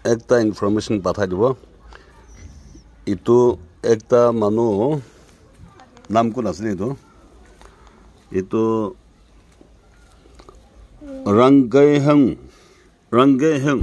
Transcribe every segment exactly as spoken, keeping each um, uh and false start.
একটা ইনফরমেশন পাঠাই দিব ইটো একটা মানুহ নাম কোন আছে ইটো ইটো রংগেহং রংগেহং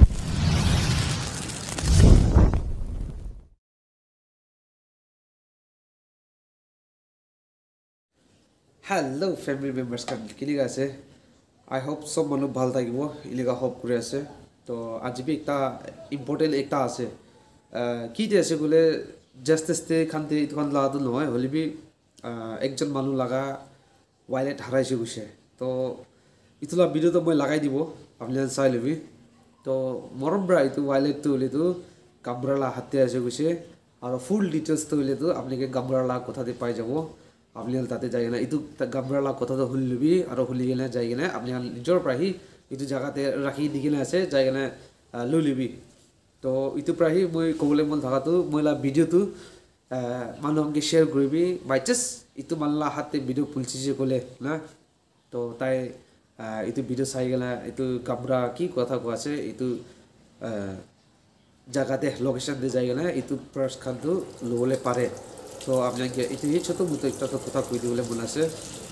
Hello family members kan kini ase I hope sob manu bhal thakibo iliga hope kure ase to aji bi ekta important ekta ase ki de ase gole justice te khan te itkan la du noy holi bi ekjon manu laga wallet haraise guse to itula video to moi lagai dibo apni sai lebi to morom bra itu wallet to le tu gamra la hatte ase guse aro full details to le tu apni ke gamra la kotha de pai jabo আপনি তাতে যাই না ইতু গামরালা কথা তো হুলবি আর হুলি গেলে যাই গেলে আপনি নিজর প্রাহি ইতু জায়গাতে রাখি দিগিলে আছে যাই গেলে লুলিবি তো ইতু প্রাহি মই কবলে মন থাকাতো মইলা ভিডিওটো মানুষকে শেয়ার করবি বাই জাস্ট ইতু মানলা হাতে ভিডিও পুলছিছে কলে না তো তাই ইতু ভিডিও চাই গেলে ইতু গামরা কি কথা কো আছে ইতু জায়গাতে লোকেশন দিয়ে যাই গেলে ইতু প্রাস খাদ্য লবলে পারে তো আপনাকে এটা এই ছোট মতো একটা কথা কই দিলে মনে আছে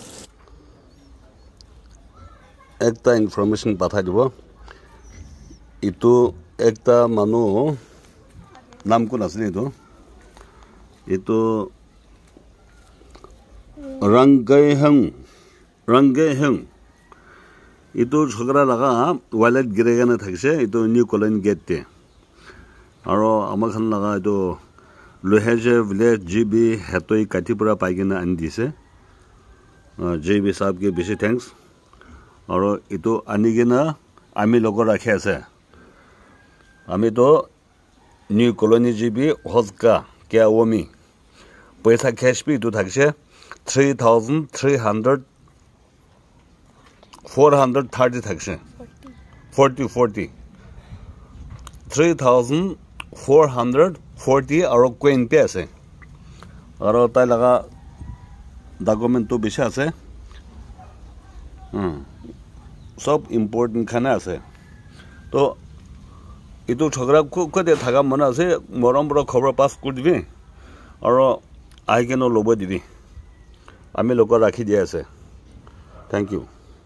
একটা ইনফরমেশন পাঠাই দিব ইটো একটা মানুহ নাম কোন আছে ইটো ইটো রংগেহং রংগেহং ইটো ঝগড়া লাগা ওয়ালেট গিরে গেনে থাকছে ইটো নিউ কলোনি গেটতে আৰু আমাৰ খান লাগা ইটো লোহেজে ভিলেজ জিবি হেতই কাটিপুৰা পাইকিনা আনি দিছে জিবি সাহেবকে বেছি থ্যাংকস আৰু ইটো আনি কিনা আমি লগত ৰাখি আছে আমি তো নিউ কলোনি জিবি হজকা কে ওমি পইচা ক্যাশ পি ইটো থাকছে three thousand three hundred four hundred thirty থাকছে forty forty three thousand four hundred forty আৰু কুইন পে আছে আৰু তাই লাগা ডকুমেন্টটো বেছি আছে সব ইম্পৰ্টেণ্ট খানা আছে তো ইটো ঝগড়া কতে থাকা মনে আছে মৰম বড় খবৰ পাছ কৰি দিবি আৰু আহি কেনে ল'ব দিবি আমি লোক ৰাখি দিয়া আছে থ্যাংক ইউ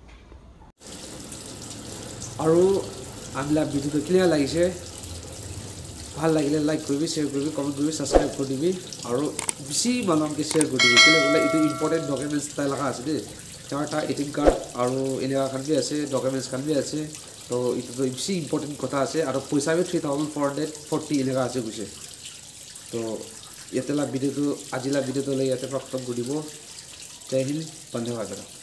আৰু আমলা ভিডিওটো ক্লিয়াৰ লাগিছে ভাল লাগিলে লাইক কৰিবি শেয়াৰ কৰিবি কমেন্ট কৰিবি সাবস্ক্রাইব কৰি দিবি আৰু বেছি মানুহকে শেয়াৰ কৰি দিবি কেলে বলে ইটো ইম্পৰ্টেন্ট ডকুমেন্টছ তাই লাগা আছে দে চাৰটা এটিএম কাৰ্ড আৰু এলেকা খান বি আছে ডকুমেন্টছ খান বি আছে তো ইটো তো বেছি ইম্পৰ্টেন্ট কথা আছে আৰু পইচা বি three thousand four hundred forty এলেকা আছে কৈছে তো ইয়াতেলা ভিডিওটো আজিলা ভিডিওটো লৈ ইয়াতে প্ৰস্তুত কৰি দিব জয় হিন্দ বন্দে মাতৰম